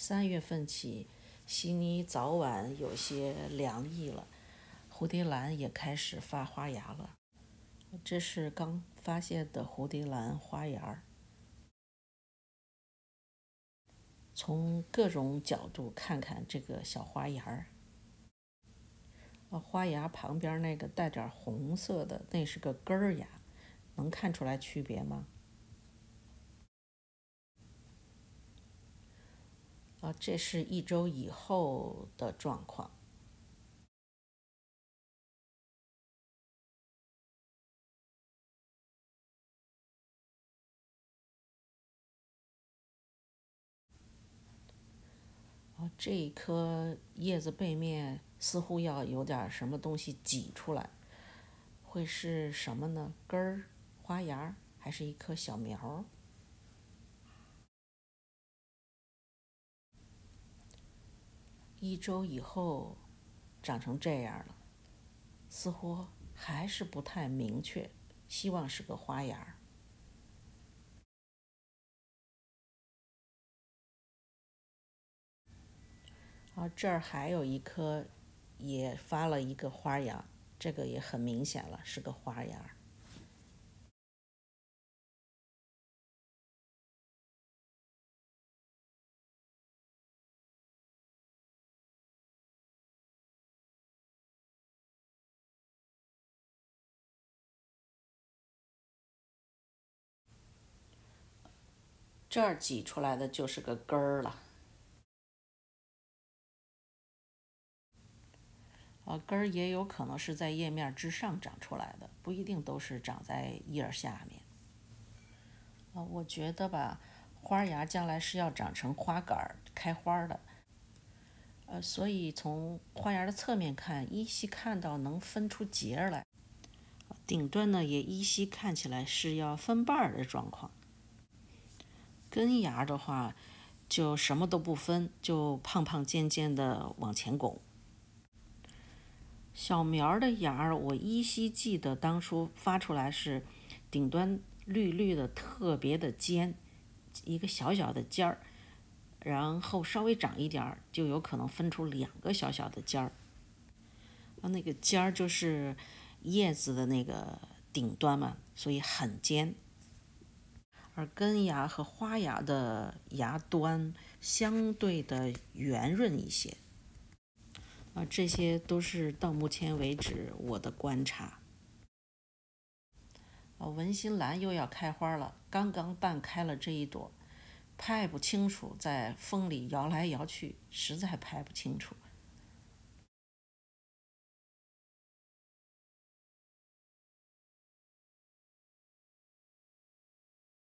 3月份起，悉尼早晚有些凉意了，蝴蝶兰也开始发花芽了。这是刚发现的蝴蝶兰花芽，从各种角度看看这个小花芽。花芽旁边那个带点红色的，那是个根儿芽，能看出来区别吗？这是1周以后的状况。这一颗叶子背面似乎要有点什么东西挤出来，会是什么呢？根儿、花芽，还是一棵小苗？1周以后长成这样了，似乎还是不太明确，希望是个花芽。这儿还有一颗也发了一个花芽，这个也很明显了，是个花芽。这儿挤出来的就是个根儿了。根儿也有可能是在叶面之上长出来的，不一定都是长在叶下面。我觉得吧，花芽将来是要长成花杆开花的。所以从花芽的侧面看，依稀看到能分出节来。顶端呢也依稀看起来是要分瓣的状况。根芽的话，就什么都不分，就胖胖尖尖的往前拱。小苗的芽我依稀记得当初发出来是顶端绿绿的，特别的尖，一个小小的尖儿，然后稍微长一点就有可能分出2个小小的尖儿。那个尖儿就是叶子的那个顶端嘛，所以很尖。而根芽和花芽的芽端相对的圆润一些。这些都是到目前为止我的观察。文心兰又要开花了，刚刚半开了这一朵，拍不清楚，在风里摇来摇去，实在拍不清楚。